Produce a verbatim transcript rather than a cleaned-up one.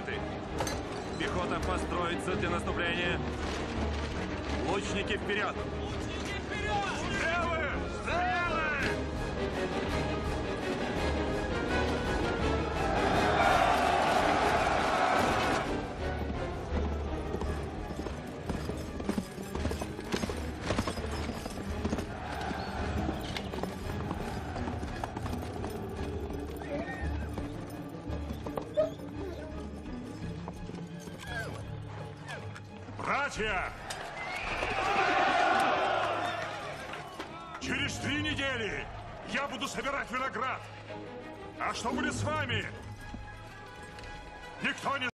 солдаты! Пехота построится для наступления. Лучники вперед! Лучники вперед! Стрелы! Стрелы! Братья! Через три недели я буду собирать виноград. А что будет с вами? Никто не